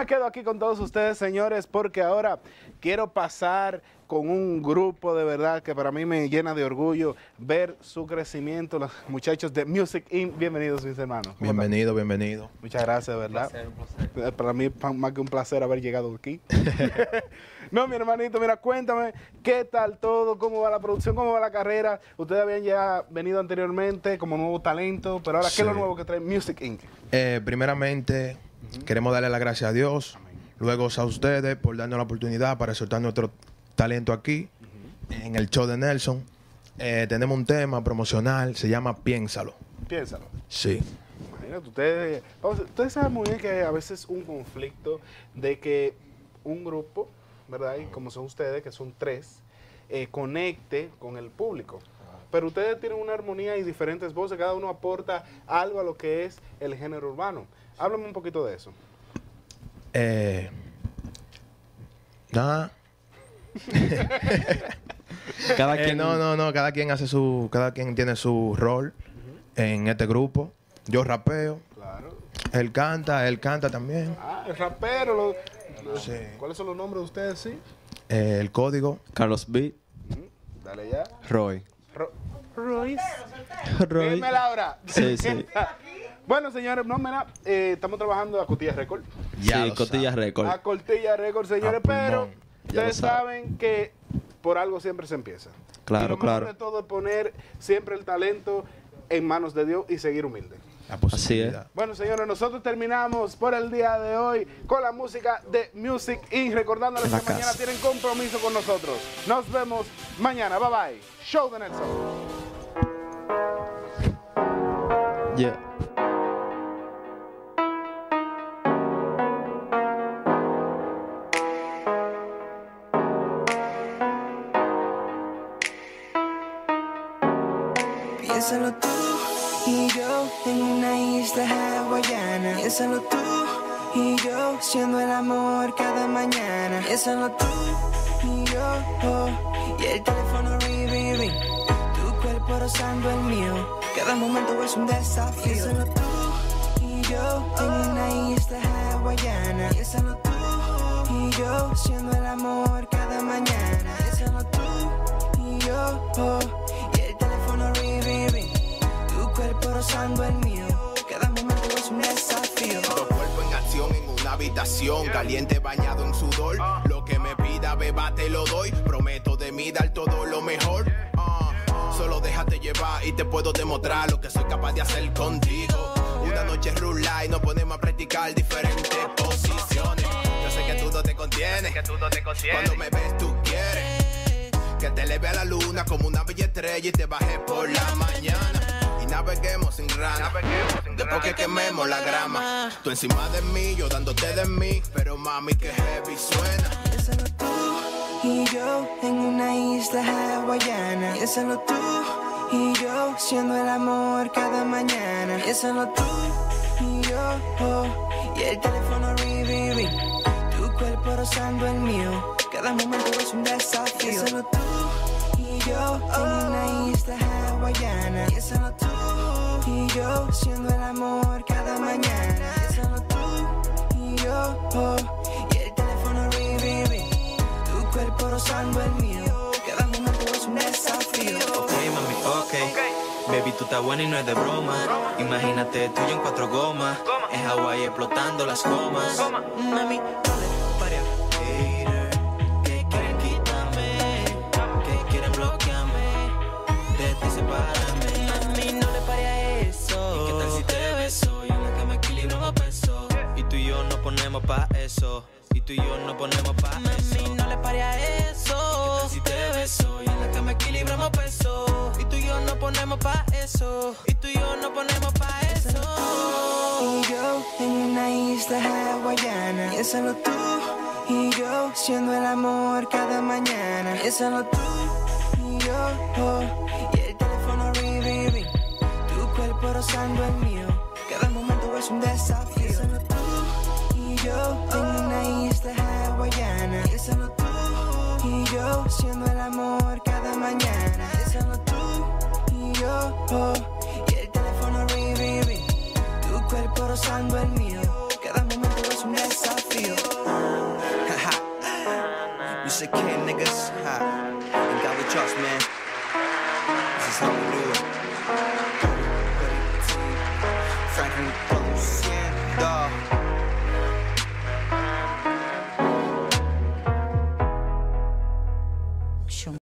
me quedo aquí con todos ustedes, señores, porque ahora quiero pasar con un grupo de verdad que para mí me llena de orgullo ver su crecimiento, los muchachos de Music Inc. Bienvenidos, mis hermanos. Bienvenido, bienvenido. Muchas gracias, de verdad. Un placer. Para mí más que un placer haber llegado aquí. No, mi hermanito, mira, cuéntame, ¿qué tal todo? ¿Cómo va la producción? ¿Cómo va la carrera? Ustedes habían ya venido anteriormente como nuevo talento, pero ahora, ¿qué es lo nuevo que trae Music Inc.? Primeramente, queremos darle las gracias a Dios, luego a ustedes por darnos la oportunidad para soltar nuestro talento aquí, en el show de Nelson. Tenemos un tema promocional, se llama Piénsalo. Piénsalo. Sí. Imagínate, ustedes saben muy bien que a veces un conflicto de que un grupo, ¿verdad? Y como son ustedes, que son tres, conecte con el público. Pero ustedes tienen una armonía y diferentes voces, cada uno aporta algo a lo que es el género urbano. Háblame un poquito de eso. Nada. Cada quien... No, cada quien tiene su rol en este grupo. Yo rapeo, Claro. él canta también. Ah, el rapero. Sí. ¿Cuáles son los nombres de ustedes, sí? El código. Carlos B. Dale ya. Roy. Royce. Roy. Dime, Laura. Sí, sí. Bueno, señores, no, mira, estamos trabajando a Cotilla Record. Ya Sí, lo Cotilla sabe. Record. A Cotilla Record, señores, A pulmón. pero Ya lo ustedes saben que por algo siempre se empieza. Claro, y lo claro. mejor de todo es poner siempre el talento en manos de Dios y seguir humilde. La posibilidad. Bueno, señores, nosotros terminamos por el día de hoy con la música de Music Inc. Recordándoles La que mañana casa. tienen compromiso con nosotros. Nos vemos mañana. Bye bye. Show de Nelson. Yeah. Piénsalo tú y yo en una isla hawaiana. Piénsalo tú y yo siendo el amor cada mañana. Piénsalo tú y yo y el teléfono ring, ring, ring. Tu cuerpo rozando el mío. Cada momento es un desafío. Piénsalo tú y yo en una isla hawaiana. Piénsalo tú y yo siendo el amor cada mañana. Piénsalo tú y yo y el teléfono ring, ring, ring. Tu cuerpo rozando el mío. Cada momento es un desafío. Dos cuerpos en acción en una habitación, caliente bañado en sudor. Lo que me pida, beba, te lo doy. Prometo de mí dar todo lo mejor. Solo déjate llevar y te puedo demostrar lo que soy capaz de hacer contigo. Una noche rula y nos ponemos a practicar diferentes posiciones. Yo sé que tú no te contienes. Cuando me ves tú quieres que te eleve a la luna como una bella estrella y te baje por la mañana. Y naveguemos sin rana, después que quememos la grama. Tú encima de mí, yo dándote de mí. Pero mami, que heavy suena. Piénsalo tú y yo en una isla hawaiana. Piénsalo tú y yo siendo el amor cada mañana. Piénsalo tú y yo y el teléfono ring, ring, ring. Tu cuerpo rozando el mío. Cada momento es un desafío. Piénsalo tú y yo en una isla hawaiana. Piénsalo tú y yo siendo el amor cada mañana. Piénsalo tú y yo y el teléfono ring, ring, ring. Tu cuerpo rozando el mío. Cada momento es un desafío. Ok, mami, ok. Baby, tú estás buena y no es de broma. Imagínate tú y yo en 4 gomas. En Hawái explotando las gomas. Mami, no le pare a hater. Que quieren quitarme. Que quieren bloquearme. De ti sepárame. Mami, no le pare a eso. ¿Y qué tal si te beso? Y en la cama equilibramos peso. Y tú y yo nos ponemos pa' eso. Y tú y yo nos ponemos pa' eso. Mami, no le pare a eso. ¿Qué tal si te beso? Y en la cama equilibramos peso. Y tú y yo nos ponemos pa' eso. Y tú y yo nos ponemos pa' eso. Y yo en una isla hawaiana. Piénsalo tú y yo siendo el amor cada mañana. Piénsalo tú y yo y el teléfono ring, ring, ring. Tu cuerpo rozando el mío. Cada momento es un desafío. Piénsalo tú y yo en una isla hawaiana. Piénsalo tú y yo siendo el amor cada mañana. Piénsalo tú y yo y el teléfono ring, ring, ring. Tu cuerpo rozando el mío. Cada momento es un desafío. Music King, niggas. Ha. And God we trust, man. This is how we do it.